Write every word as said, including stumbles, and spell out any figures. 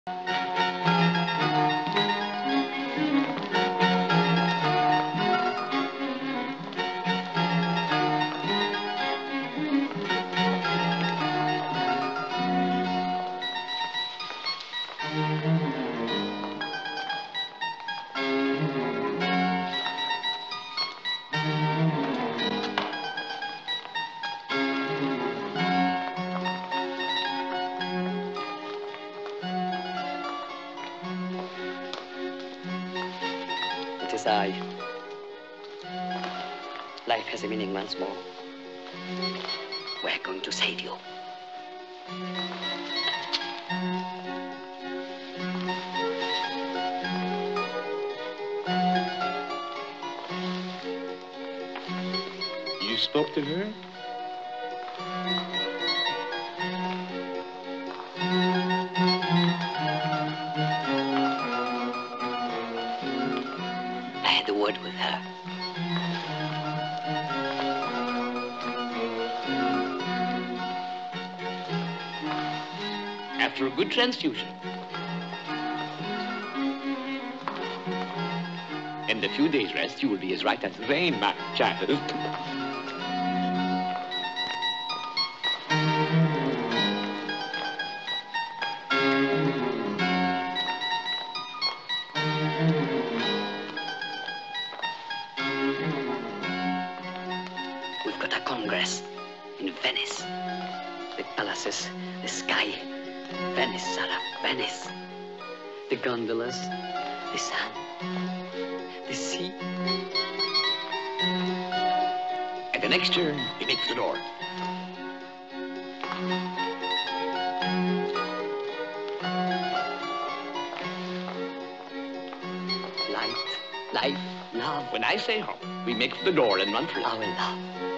I. Life has a meaning once more. We're going to save you. You spoke to her? With her. After a good transfusion. In a few days' rest, you will be as right as rain, my child. Congress in Venice. The palaces, the sky. Venice, Sarah, Venice. The gondolas, the sun, the sea. At the next turn, he makes the door. Light, life, love. When I say home, we make for the door and run for it. Our love.